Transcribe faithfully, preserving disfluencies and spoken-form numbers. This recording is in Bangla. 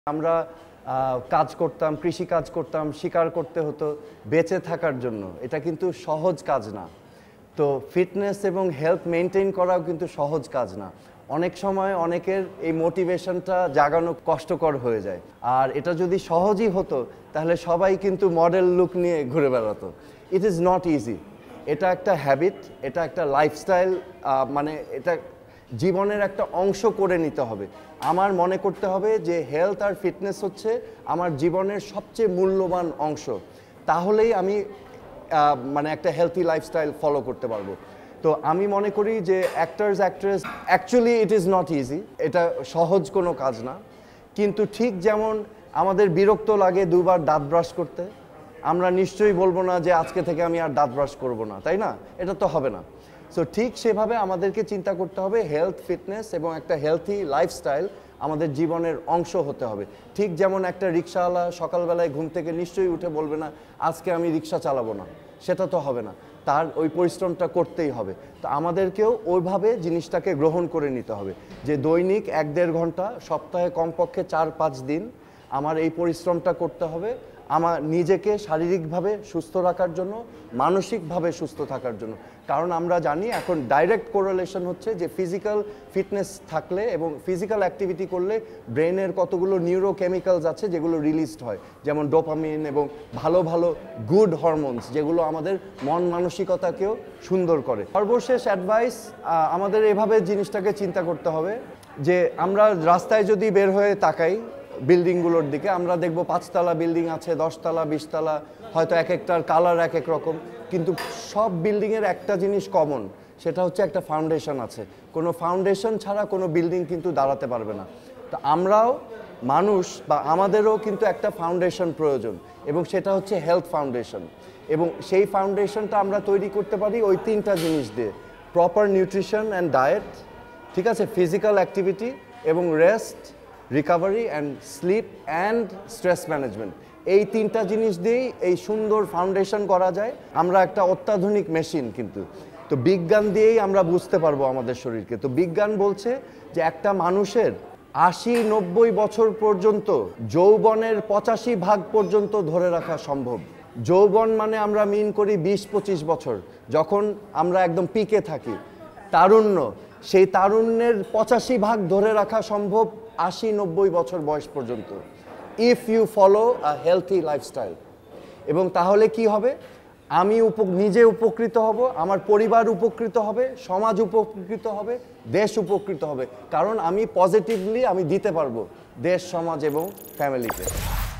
আমরা কাজ করতাম, কৃষি কাজ করতাম, শিকার করতে হতো বেঁচে থাকার জন্য। এটা কিন্তু সহজ কাজ না। তো ফিটনেস এবং হেলথ মেনটেন করাও কিন্তু সহজ কাজ না। অনেক সময় অনেকের এই মোটিভেশনটা জাগানো কষ্টকর হয়ে যায়। আর এটা যদি সহজই হতো তাহলে সবাই কিন্তু মডেল লুক নিয়ে ঘুরে বেড়াতো। It is not easy. এটা একটা হ্যাবিট, এটা একটা লাইফস্টাইল, মানে এটা জীবনের একটা অংশ করে নিতে হবে। আমার মনে করতে হবে যে হেলথ আর ফিটনেস হচ্ছে আমার জীবনের সবচেয়ে মূল্যবান অংশ। তাহলেই আমি মানে একটা হেলথি লাইফস্টাইল ফলো করতে পারবো। তো আমি মনে করি যে actors actress actually it is not easy. এটা সহজ কোনো কাজ না। কিন্তু ঠিক যেমন আমাদের বিরক্ত লাগে দুবার দাঁত ব্রাশ করতে, আমরা নিশ্চয়ই বলবো না যে আজকে থেকে আমি আর দাঁত ব্রাশ করবো না, তাই না? এটা তো হবে না। সো ঠিক সেভাবে আমাদেরকে চিন্তা করতে হবে হেলথ, ফিটনেস এবং একটা হেলথি লাইফস্টাইল আমাদের জীবনের অংশ হতে হবে। ঠিক যেমন একটা রিক্সাওয়ালা সকালবেলায় ঘুম থেকে নিশ্চয়ই উঠে বলবে না আজকে আমি রিক্সা চালাবো না, সেটা তো হবে না। তার ওই পরিশ্রমটা করতেই হবে। তো আমাদেরকেও ওইভাবে জিনিসটাকে গ্রহণ করে নিতে হবে যে দৈনিক এক দেড় ঘন্টা, সপ্তাহে কমপক্ষে চার পাঁচ দিন আমার এই পরিশ্রমটা করতে হবে আমার নিজেকে শারীরিকভাবে সুস্থ রাখার জন্য, মানসিকভাবে সুস্থ থাকার জন্য। কারণ আমরা জানি এখন ডাইরেক্ট কোরিলেশন হচ্ছে যে ফিজিক্যাল ফিটনেস থাকলে এবং ফিজিক্যাল অ্যাক্টিভিটি করলে ব্রেনের কতগুলো নিউরোকেমিক্যালস আছে যেগুলো রিলিজড হয়, যেমন ডোপামিন এবং ভালো ভালো গুড হরমোনস, যেগুলো আমাদের মন মানসিকতাকেও সুন্দর করে। সর্বশেষ অ্যাডভাইস, আমাদের এভাবে জিনিসটাকে চিন্তা করতে হবে যে আমরা রাস্তায় যদি বের হয়ে তাকাই বিল্ডিংগুলোর দিকে, আমরা দেখব পাঁচতলা বিল্ডিং আছে, দশতলা, বিশতলা, হয়তো এক একটার কালার এক এক রকম, কিন্তু সব বিল্ডিংয়ের একটা জিনিস কমন, সেটা হচ্ছে একটা ফাউন্ডেশন আছে। কোনো ফাউন্ডেশন ছাড়া কোনো বিল্ডিং কিন্তু দাঁড়াতে পারবে না। তো আমরাও মানুষ বা আমাদেরও কিন্তু একটা ফাউন্ডেশন প্রয়োজন, এবং সেটা হচ্ছে হেলথ ফাউন্ডেশন। এবং সেই ফাউন্ডেশনটা আমরা তৈরি করতে পারি ওই তিনটা জিনিস দিয়ে: প্রপার নিউট্রিশন অ্যান্ড ডায়েট, ঠিক আছে, ফিজিক্যাল অ্যাক্টিভিটি এবং rest, recovery and sleep and stress management. এই তিনটা জিনিস দিয়েই এই সুন্দর ফাউন্ডেশন করা যায়। আমরা একটা অত্যাধুনিক মেশিন কিন্তু, তো বিজ্ঞান দিয়েই আমরা বুঝতে পারবো আমাদের শরীরকে। তো বিজ্ঞান বলছে যে একটা মানুষের আশি নব্বই বছর পর্যন্ত যৌবনের পঁচাশি ভাগ পর্যন্ত ধরে রাখা সম্ভব। যৌবন মানে আমরা মিন করি বিশ পঁচিশ বছর, যখন আমরা একদম পিকে থাকি। তারুণ্য, সেই তারুণ্যের পঁচাশি ভাগ ধরে রাখা সম্ভব আশি নব্বই বছর বয়স পর্যন্ত, if you follow a healthy lifestyle. এবং তাহলে কি হবে? আমি নিজে উপকৃত হব, আমার পরিবার উপকৃত হবে, সমাজ উপকৃত হবে, দেশ উপকৃত হবে। কারণ আমি পজিটিভলি আমি দিতে পারবো দেশ, সমাজ এবং ফ্যামিলিকে।